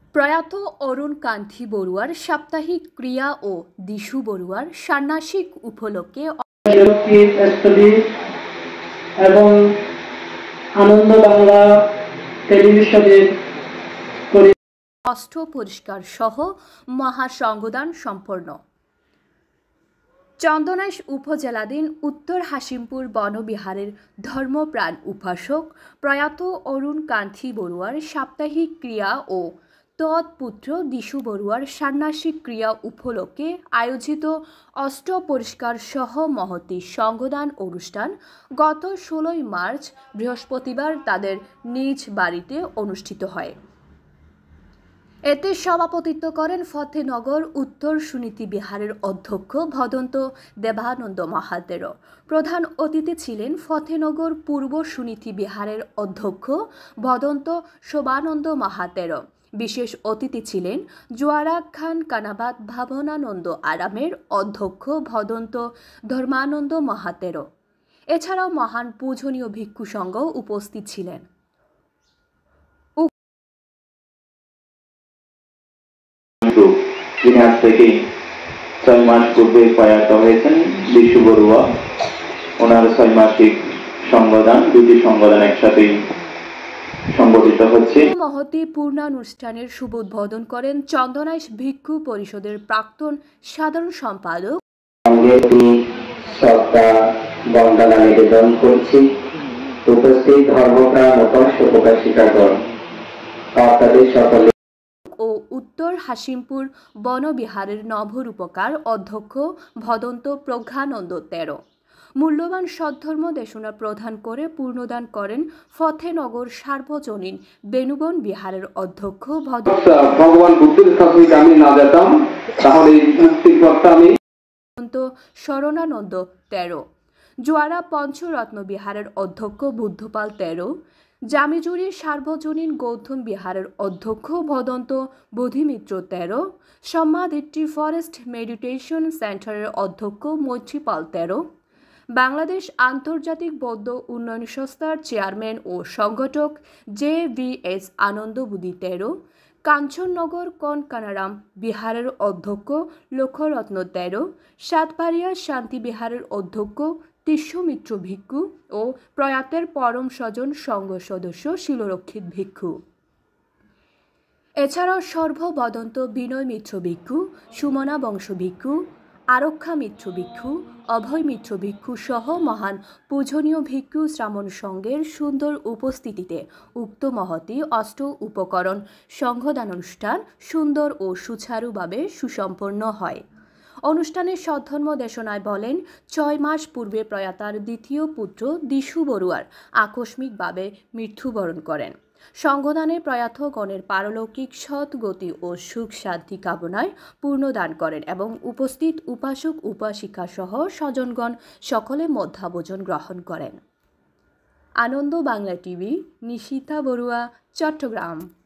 প্রয়াত অরুণ কান্তি বড়ুয়ার সাপ্তাহিক ক্রিয়া ও দিশু বড়ুয়ার ষান্মাসিক উপলক্ষে এবং আনন্দ বাংলা টেলিভিশনের অষ্ট পুরস্কার সহ মহাসংগদান সম্পন্ন। চন্দনাইশ উপজেলাধীন উত্তর হাসিমপুর বনবিহারের ধর্মপ্রাণ উপাসক প্রয়াত অরুণ কান্তি বড়ুয়ার সাপ্তাহিক ক্রিয়া ও তৎপুত্র দিশু বড়ুয়ার ষান্মাসিক ক্রিয়া উপলক্ষে আয়োজিত অষ্ট পুরস্কার সহ মহতী সংগদান অনুষ্ঠান গত 16 মার্চ বৃহস্পতিবার তাদের নিজ বাড়িতে অনুষ্ঠিত হয়। এতে সভাপতিত্ব করেন ফতেনগর উত্তর সুনীতি বিহারের অধ্যক্ষ ভদন্ত দেবানন্দ মাহাতের। প্রধান অতিথি ছিলেন ফতেনগর পূর্ব সুনীতি বিহারের অধ্যক্ষ ভদন্ত শোভানন্দ মাহাতের। বিশেষ অতিথি ছিলেন জোয়ারা খান কানাবাদ ভাবনানন্দ আরামের অধ্যক্ষ ভদন্ত ধর্মানন্দ মাহাতের। এছাড়াও মহান পূজনীয় ভিক্ষু সংঘ উপস্থিত ছিলেন। যিনি আজ থেকে 6 মাস পূর্বে প্রয়াত হয়েছেন দিশু বড়ুয়া, ওনার 6 মাসিক সংগদান, দুটি সংগদান একসাথেই সংগঠিত হচ্ছে। মহতী পূর্ণানুষ্ঠানের শুভ উদ্বোধন করেন চন্দনাইশ ভিক্ষু পরিষদের প্রাক্তন সাধারণ সম্পাদক। বন্দনা নিবেদন করছি উপস্থিত ধর্মপ্রাণ উপাসিকাগণ, আপনাদের সকলে ও উত্তর হাসিমপুর বনবিহারের নবরূপকার অধ্যক্ষ ভদন্ত প্রজ্ঞানন্দ 13। মূল্যবান সদ্ধর্ম দেশনা প্রদান করে পূর্ণদান করেন ফতেনগর সার্বজনীন বেনুবন বিহারের অধ্যক্ষ ভগবান বুদ্ধের কাছে আমি না যেতাম তাহলে মুক্তির পথটা আমি শরণানন্দ 13। জোয়ারা পঞ্চরত্ন বিহারের অধ্যক্ষ বুদ্ধপাল 13। জামিজুরি সার্বজনীন গৌতম বিহারের অধ্যক্ষ ভদন্ত বোধিমিত্র 13। সম্মাদিট্টি ফরেস্ট মেডিটেশন সেন্টারের অধ্যক্ষ মৈত্রীপাল 13। বাংলাদেশ আন্তর্জাতিক বৌদ্ধ উন্নয়ন সংস্থার চেয়ারম্যান ও সংগঠক JVS আনন্দবুদ্ধি 13। কাঞ্চননগর কনকানারাম বিহারের অধ্যক্ষ লক্ষ্যরত্ন 13। সাতবাড়িয়া শান্তি বিহারের অধ্যক্ষ তিষ্যমিত্র ভিক্ষু ও প্রয়াতের পরম স্বজন সংঘ সদস্য শিলরক্ষিত ভিক্ষু। এছাড়াও সর্ববদন্ত বিনয় মিত্র ভিক্ষু, সুমনা বংশ ভিক্ষু, আরক্ষা মিত্র ভিক্ষু, অভয় মিত্র ভিক্ষু সহ মহান পূজনীয় ভিক্ষু শ্রামণ সংঘের সুন্দর উপস্থিতিতে উক্ত মহতী অষ্ট উপকরণ সংঘদানুষ্ঠান সুন্দর ও সুচারুভাবে সুসম্পন্ন হয়। অনুষ্ঠানে সদ্ধর্ম দেশনায় বলেন 6 মাস পূর্বে প্রয়াতার দ্বিতীয় পুত্র দিশু বড়ুয়ার আকস্মিকভাবে মৃত্যুবরণ করেন। সংগদানে প্রয়াতগণের পারলৌকিক সদ্গতি ও সুখ শান্তি কামনায় পূর্ণদান করেন এবং উপস্থিত উপাসক উপাসিকা সহ স্বজনগণ সকলে মধ্যাভোজন গ্রহণ করেন। আনন্দ বাংলা টিভি, নিশিতা বড়ুয়া, চট্টগ্রাম।